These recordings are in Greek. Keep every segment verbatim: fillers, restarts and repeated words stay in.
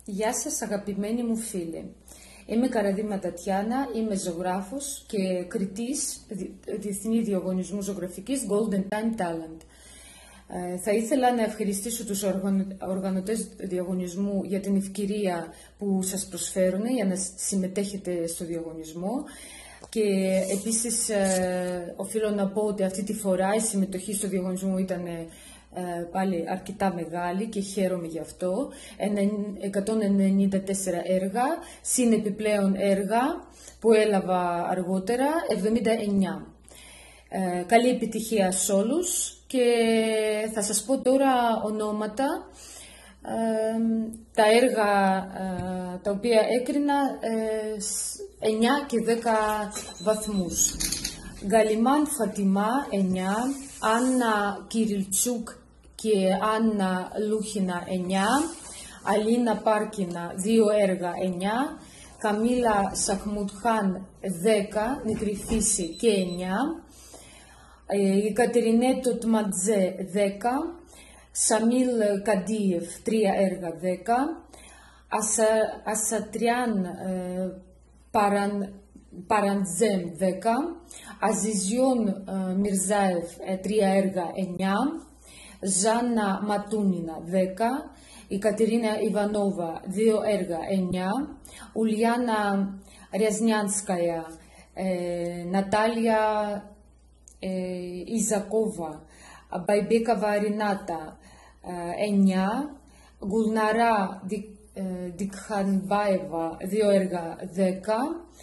Γεια σας αγαπημένοι μου φίλοι. Είμαι Καραδίμα Τατιάνα, είμαι ζωγράφος και κριτής διεθνή διαγωνισμού ζωγραφικής Golden Time Talent. Ε, θα ήθελα να ευχαριστήσω τους οργανωτές διαγωνισμού για την ευκαιρία που σας προσφέρουν για να συμμετέχετε στο διαγωνισμό. Και επίσης ε, οφείλω να πω ότι αυτή τη φορά η συμμετοχή στο διαγωνισμό ήταν ε, πάλι αρκετά μεγάλη και χαίρομαι γι' αυτό. εκατόν ενενήντα τέσσερα έργα, συν επιπλέον έργα που έλαβα αργότερα, εβδομήντα εννιά. Ε, καλή επιτυχία σε όλους και θα σας πω τώρα ονόματα. Ε, τα έργα ε, τα οποία έκρινα ε, εννιά και δέκα βαθμούς. Γκαλιμάν Φατιμά εννιά, Άννα Κυριλτσούκ και Άννα Λούχινα εννιά, Αλίνα Πάρκινα δύο έργα εννιά, Καμίλα Σαχμουτχάν δέκα, Μικρή Φύση και εννιά, η Κατερινέτο Τματζέ δέκα, Σαμίλ Καντίεφ τρία έργα δέκα, Ασα, Ασατριάν ε, Παραν, Παραντζέμ δέκα, Αζιζιόν ε, Μιρζάεφ τρία έργα εννιά, Ζάννα Ματούνινα δέκα, η Κατερίνα Ιβανόβα δύο έργα εννιά, Ουλιάνα Ριαζνιάνσκαια, ε, Νατάλια ε, Ιζακόβα, Μπαϊμπέκαβα Ρινάτα εννιά, Γουλναρά Δικχανμπάεβα δύο έργα δέκα,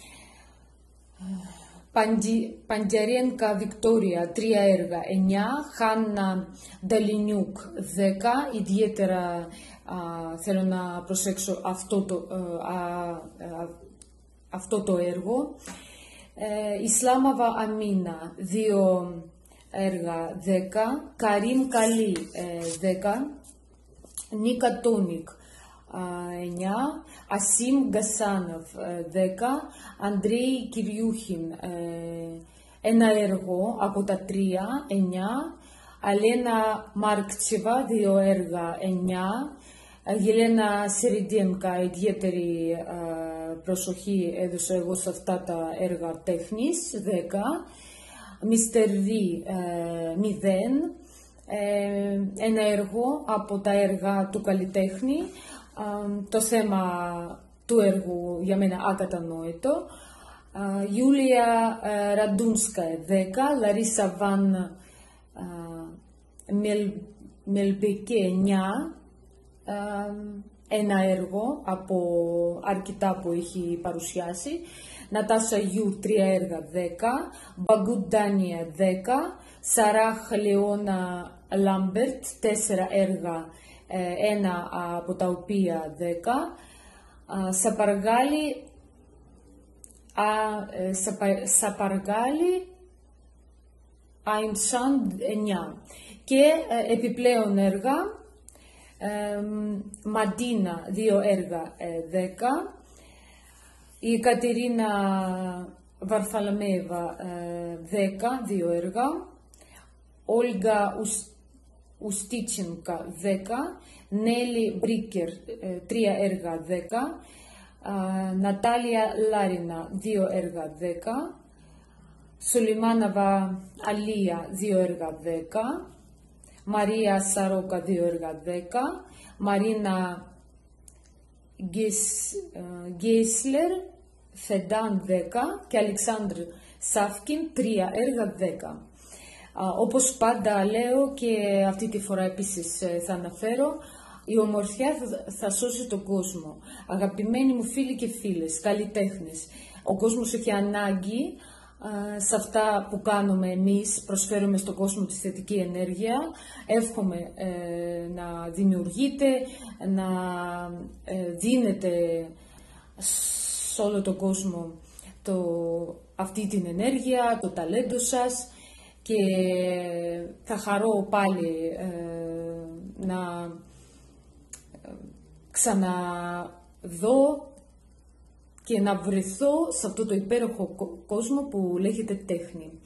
Παντιαρένκα Βικτόρια τρία έργα εννιά, Χάννα Νταλινιούκ δέκα, ιδιαίτερα α, θέλω να προσέξω αυτό το, α, α, αυτό το έργο, ε, Ισλάμαβα Αμίνα δύο έργα δέκα, Καρίμ Καλή δέκα, Νίκα Τόνικ εννιά, Ασίμ Γκασάνοφ δέκα, Αντρέι Κυριούχιν ένα έργο από τα τρία εννιά, Αλένα Μάρκτσεβα δύο έργα εννιά, Γελένα Σεριντιέμκα ιδιαίτερη προσοχή έδωσα εγώ σε αυτά τα έργα τέχνης δέκα, Μίστερ Βι μηδέν, ένα έργο από τα έργα του καλλιτέχνη, το θέμα του έργου για μένα ακατανόητο, Γιούλια Ραντούνσκα δέκα, Λαρίσα Βαν Μελμπεκέ εννιά, ένα έργο από αρκετά που έχει παρουσιάσει, Νατάσα Γιου τρία έργα δέκα, Μπαγκούτ Ντάνια δέκα, Σαράχ Λεώνα Λάμπερτ τέσσερα έργα, ένα από τα οποία δέκα, Σαπαργάλη, Σαπαργάλη Αϊμσάντ εννιά και επιπλέον έργα, Μαντίνα δύο έργα δέκα, η Κατερίνα Βαρφαλαμέβα δέκα, δύο έργα, Όλγα Ουστίτσινκα δέκα, Νέλη Μπρίκερ τρία έργα δέκα, Νατάλια Λάρινα δύο έργα δέκα, Σουλιμάναβα Αλία δύο έργα δέκα, Μαρία Σαρόκα δύο έργα δέκα, Μαρίνα Γκέισλερ Φεντάν δέκα και Αλεξάνδρ Σάφκιν τρία έργα δέκα. Όπως πάντα λέω και αυτή τη φορά επίσης θα αναφέρω, η ομορφιά θα σώσει τον κόσμο. Αγαπημένοι μου φίλοι και φίλες, καλλιτέχνες, ο κόσμος έχει ανάγκη σε αυτά που κάνουμε εμείς, προσφέρουμε στον κόσμο τη θετική ενέργεια. Εύχομαι ε, να δημιουργείτε, να ε, δίνετε σε όλο τον κόσμο το, αυτή την ενέργεια, το ταλέντο σας και θα χαρώ πάλι ε, να ξαναδώ και να βρεθώ σε αυτό το υπέροχο κόσμο που λέγεται τέχνη.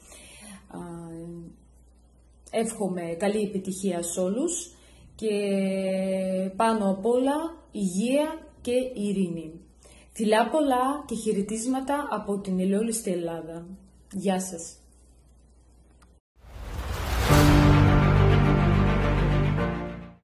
Εύχομαι καλή επιτυχία σε όλους και πάνω απ' όλα υγεία και ειρήνη. Φιλά πολλά και χαιρετίσματα από την ελαιόλουστη Ελλάδα. Γεια σας.